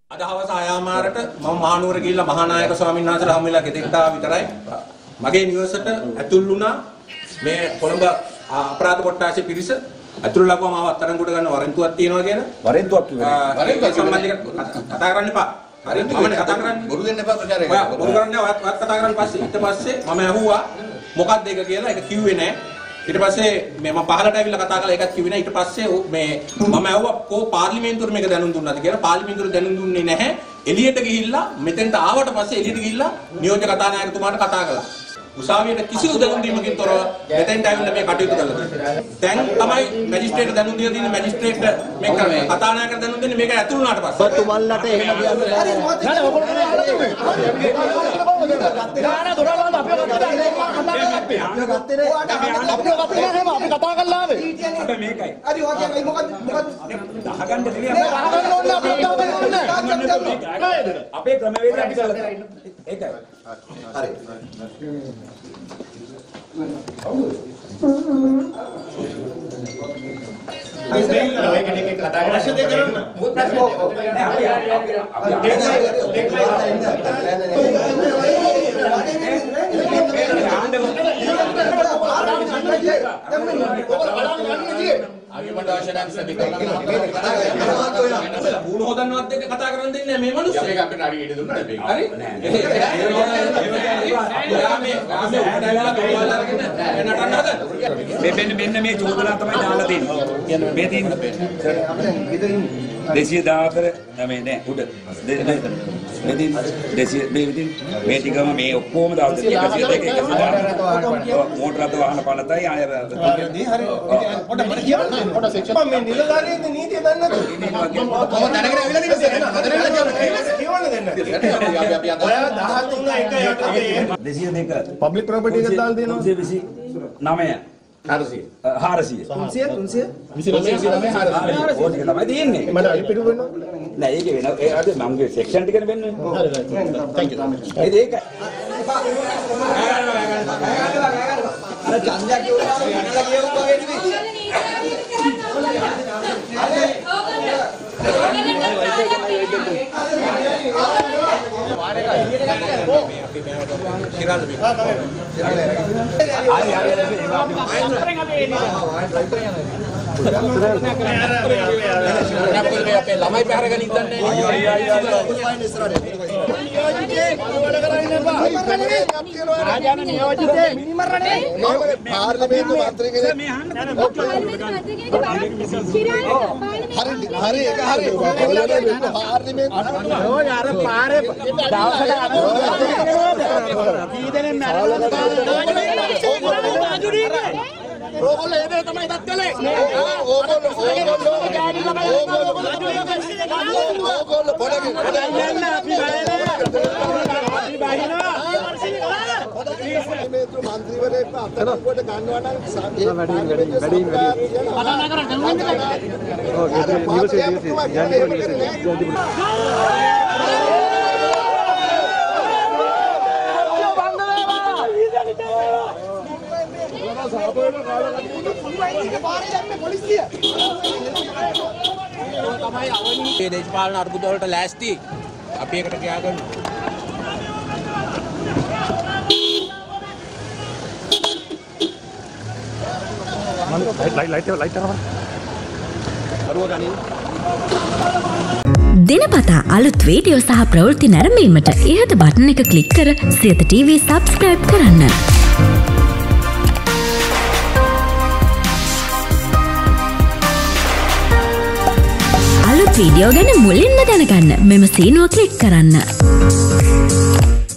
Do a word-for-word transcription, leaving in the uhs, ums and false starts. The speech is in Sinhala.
අද හවස ආයාමාරට මම මහනුවර ගිහිල්ලා මහානායක ස්වාමීන් වහන්සේලා හමු වෙලා ගෙදෙට්ට ආව විතරයි. මගේ නිවසට ඇතුල් වුණා මේ කොළඹ අපරාධ කොට්ටාසේ පිරිස. ඇතුල් ලකුවම ආව අත්අඩංගුවට ගන්න වරෙන්තුවක් තියෙනවා කියන. වරෙන්තුවක් කිව්වේ. වරෙන්තුවක් සම්බන්ධයෙන් කතා කරන්න එපා. හරි මමනේ කතා කරන්නේ. බොරු දෙන්න එපා ප්‍රචාරය කරන්න. බොරු කරන්නේ ඔයත් කතා කරන්න පස්සේ ඊට පස්සේ මම ඇහුවා මොකක්ද ඒක කියලා. ඒක කිව්වේ නෑ. ඊට පස්සේ මේ මම පහලට ඇවිල්ලා කතා කරලා ඒකත් කිව්වේ නෑ. ඊට පස්සේ මේ මම ඇහුවා කෝ පාර්ලිමේන්තුවට මේක දැනුම් දුන්නාද කියලා. පාර්ලිමේන්තුවට දැනුම් දුන්නේ නැහැ. එළියට ගිහිල්ලා මෙතෙන්ට ආවට පස්සේ එළියට ගිහිල්ලා නියෝජ්‍ය කතානායකතුමාට කතා කළා. උසාවියට කිසිදු දැනුම් දීමකින් තොරව මෙතෙන්ට ඇවිල්ලා මේ කටයුතු කළා තියෙනවා. දැන් තමයි මැජිස්ට්‍රේට් දැනුම් දීලා තියෙන මැජිස්ට්‍රේට් මේක කතානායකට දැනුම් දෙන්නේ මේක ඇතුළු වුණාට පස්සේ. තුමල්ලට එහෙම කියන්නේ නෑ නෑ ඔයගොල්ලෝ නෑ දොරවල් අපිව කතා අපි කතා කරලා ආවේ. මේකයි. හරි ඔය කියන්නේ මොකද්ද මොකද්ද දහගන්න දෙවියන් අහගන්න ඕනේ අපි අපේ ක්‍රමවේදය අපි සලකනවා. ඒකයි. හරි. බුණු හොදන්නවත් එක්ක කතා කරන්න දෙන්නේ නැහැ මේ මිනිස්සු. මේක අපිට හරි ඉඩ දුන්නා මේක. හරි? මේ මෙන්න මෙන්න මේ චෝදනා තමයි දාලා තියෙන්නේ. මේ තියෙන්නේ දෙසිය දාහතර මේ නෑ උඩ. මේ දෙසිය මේ විදිහින් මේ ටිකම මේ ඔක්කොම දාලා තියෙනවා. එකසිය දෙක එකසිය දාහ මෝටර රථ වාහන පනතයි ආය හරි හරි පොඩ මට කියන්න පොඩ සෙක්ෂන් මම මේ නිලධාරියෙක්ද නීතිය දන්නේ නැතුව මම දැනගෙන ඇවිල්ලා තියෙනවා කියවන්න දෙන්න ඔයා දහතුන එක යටතේ දෙසිය දෙක පබ්ලික් ප්‍රොපර්ටි එකක් දාලා දෙනවා තුන්සිය විසි නවය හාරසිය හාරසිය තුන්සිය තුන්සිය විසි නවය හාරසිය ඕක තමයි තියෙන්නේ. මට අලි පිටු වෙනවා නෑ ඒක වෙන ඒ අද මගේ සෙක්ෂන් ටිකනේ වෙන්නේ. හරි හරි තෑන්ක් යූ ඒක ඒක අර ඡන්දයක් කියවලා යන්නලා කියවුවා වගේ නෙමෙයි අපේ ළමයි පැහැරගෙන ඉඳන්නේ ආජාන නියෝජිතේ මිනිමරණේ පාර්ලිමේන්තු මන්ත්‍රී කෙනෙක් හරි හරි ඒක හරි පාර්ලිමේන්තු ඔය අර පාරේ දවසට කී දෙනෙක් මැරෙනවද ඕගොල්ලෝ ඒ දේ තමයි ඉවත් කළේ ඕගොල්ලෝ ඕගොල්ලෝ ඕගොල්ලෝ පොඩකින් යන්න අපි බයලා අපි බයිනවා පාර්ලිමේන්තු මන්ත්‍රීවරයෙක් අතනකොට ගන්නවා නම් වැඩි වැඩි වැඩි කතා කරන්න ඕක නිවසේ නිවසේ මේ දේශපාලන අර්බුද වලට ලෑස්ති අපි එකට කියා ගන්න. දිනපතා අලුත් වීඩියෝ සහ ප්‍රවෘත්ති නැරඹීමට ඉහත බටන් එක ක්ලික් කර සියත ටීවී සබ්ස්ක්‍රයිබ් කරන්න. අලුත් වීඩියෝ ගැන මුලින්ම දැනගන්න මෙම සීනුව ක්ලික් කරන්න.